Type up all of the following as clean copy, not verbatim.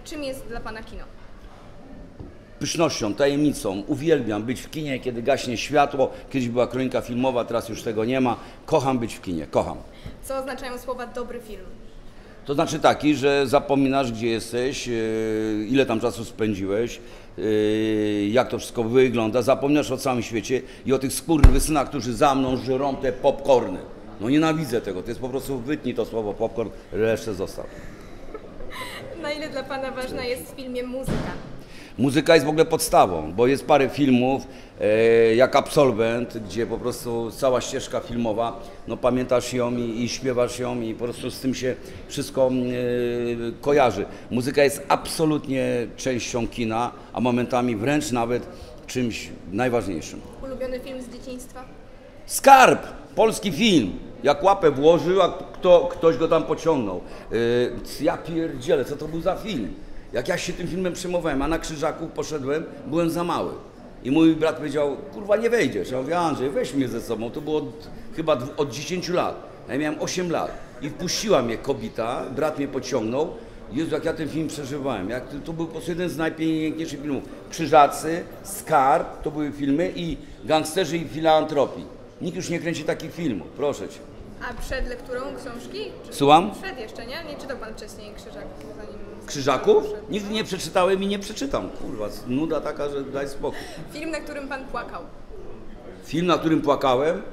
Czym jest dla pana kino? Pysznością, tajemnicą. Uwielbiam być w kinie, kiedy gaśnie światło. Kiedyś była kronika filmowa, teraz już tego nie ma. Kocham być w kinie, kocham. Co oznaczają słowa dobry film? To znaczy taki, że zapominasz, gdzie jesteś, ile tam czasu spędziłeś, jak to wszystko wygląda, zapominasz o całym świecie i o tych skurwysynach, którzy za mną żrą te popcorny. No nienawidzę tego, to jest po prostu, wytnij to słowo popcorn, resztę zostaw. Na ile dla pana ważna jest w filmie muzyka? Muzyka jest w ogóle podstawą, bo jest parę filmów, jak Absolwent, gdzie po prostu cała ścieżka filmowa, no pamiętasz ją i śpiewasz ją i po prostu z tym się wszystko kojarzy. Muzyka jest absolutnie częścią kina, a momentami wręcz nawet czymś najważniejszym. Ulubiony film z dzieciństwa? Skarb! Polski film. Jak łapę włożył, a ktoś go tam pociągnął. Ja pierdzielę, co to był za film? Jak ja się tym filmem przejmowałem, a na Krzyżaku poszedłem, byłem za mały. I mój brat powiedział, kurwa nie wejdziesz. Ja mówię, Andrzej, weź mnie ze sobą. To było chyba od 10 lat. Ja miałem 8 lat. I wpuściła mnie kobieta, brat mnie pociągnął. Jezu, jak ja ten film przeżywałem. To był po prostu jeden z najpiękniejszych filmów. Krzyżacy, Skarb, to były filmy i Gangsterzy i Filantropii. Nikt już nie kręci takich filmów, proszę cię. A przed lekturą książki? Słucham? Przed jeszcze, nie? Nie czytał pan wcześniej Krzyżaków? Krzyżaków? Nigdy nie przeczytałem i nie przeczytam. Kurwa, nuda taka, że daj spokój. Film, na którym pan płakał? Film, na którym płakałem?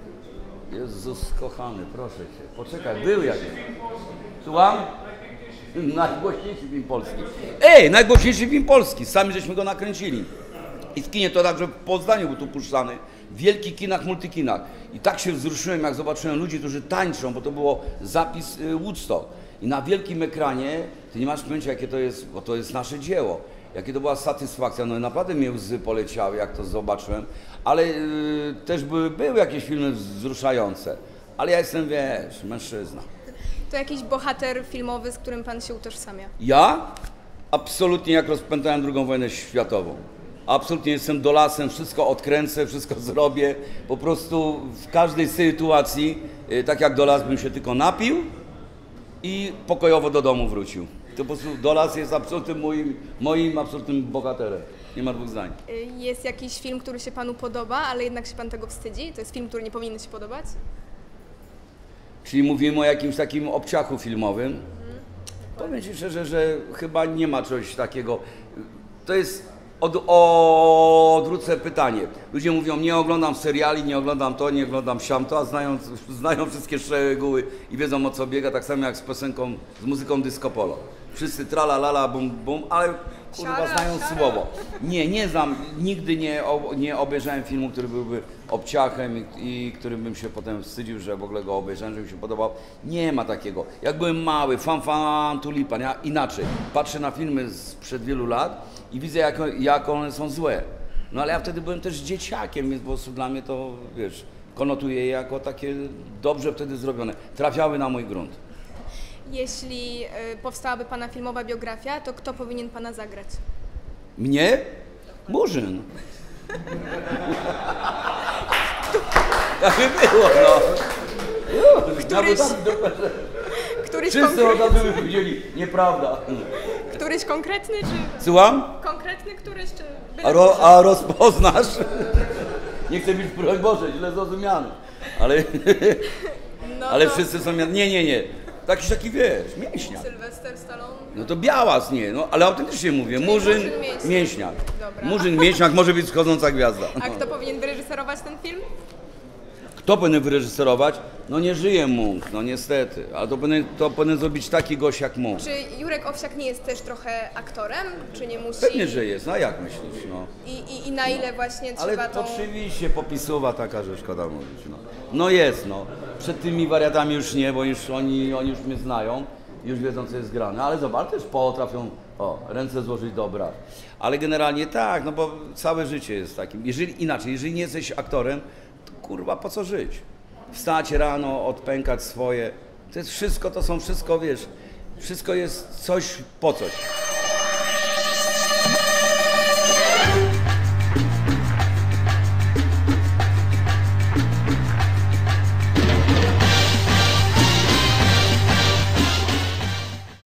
Jezus kochany, proszę cię. Poczekaj, był jakiś. Słucham? Najgłośniejszy film polski. Najgłośniejszy film polski. Sami żeśmy go nakręcili. I w kinie to także w Poznaniu był tu puszczany. W wielkich kinach, multikinach. I tak się wzruszyłem, jak zobaczyłem ludzi, którzy tańczą, bo to było zapis Woodstock. I na wielkim ekranie, ty nie masz pojęcia, jakie to jest, bo to jest nasze dzieło. Jakie to była satysfakcja, no naprawdę mnie łzy poleciały, jak to zobaczyłem. Ale też były jakieś filmy wzruszające. Ale ja jestem, wiesz, mężczyzna. To jakiś bohater filmowy, z którym pan się utożsamia? Ja? Absolutnie jak rozpętałem II wojnę światową. Absolutnie jestem dolasem, wszystko odkręcę, wszystko zrobię. Po prostu w każdej sytuacji, tak jak dolas, bym się tylko napił i pokojowo do domu wrócił. To po prostu dolas jest absolutnym moim absolutnym bohaterem. Nie ma dwóch zdań. Jest jakiś film, który się panu podoba, ale jednak się pan tego wstydzi? To jest film, który nie powinien się podobać? Czyli mówimy o jakimś takim obciachu filmowym. Powiem ci szczerze, że chyba nie ma czegoś takiego. To jest... Odwrócę pytanie. Ludzie mówią, nie oglądam seriali, nie oglądam to, nie oglądam siamto, a znają wszystkie szczegóły i wiedzą, o co biega, tak samo jak z piosenką, z muzyką disco polo. Wszyscy trala, lala, bum, bum, ale kurwa znają słowo. Nie znam, nigdy nie obejrzałem filmu, który byłby obciachem i którym bym się potem wstydził, że w ogóle go obejrzałem, że mi się podobał. Nie ma takiego. Jak byłem mały, fan, tulipan, ja inaczej. Patrzę na filmy sprzed wielu lat i widzę, jak one są złe. No ale ja wtedy byłem też dzieciakiem, więc po prostu dla mnie to, wiesz, konotuję je jako takie dobrze wtedy zrobione. Trafiały na mój grunt. Jeśli powstałaby pana filmowa biografia, to kto powinien pana zagrać? Mnie? Murzyn. Tak by było, no. Wszyscy od razu by powiedzieli, nieprawda. Któryś konkretny, czy... Słucham? Konkretny któryś, czy... A rozpoznasz? Nie chcę być, broń Boże, źle zrozumiany. Ale wszyscy są... Nie. Taki wiesz, mięśniak. Sylwester Stallone? No to Białas, nie, no, ale autentycznie mówię. Murzyn, mięśniak. Dobra. Murzyn, mięśniak, może być schodząca gwiazda. A kto powinien wyreżyserować ten film? Kto powinien wyreżyserować? No nie żyje Munch, no niestety, ale to powinien zrobić taki gość jak Munch. Czy Jurek Owsiak nie jest też trochę aktorem? Czy nie musi... Pewnie, że jest, no jak myślisz, no. I na ile właśnie trzeba Ale tą... oczywiście popisuwa taka, że szkoda mówić, no. No jest, no. Przed tymi wariatami już nie, bo już oni już mnie znają, już wiedzą, co jest grane, ale zobacz, też potrafią, ręce złożyć dobra. Ale generalnie tak, no bo całe życie jest takim. Jeżeli nie jesteś aktorem, to kurwa, po co żyć? Wstać rano, odpękać swoje, to jest wszystko, wiesz, wszystko jest coś po coś.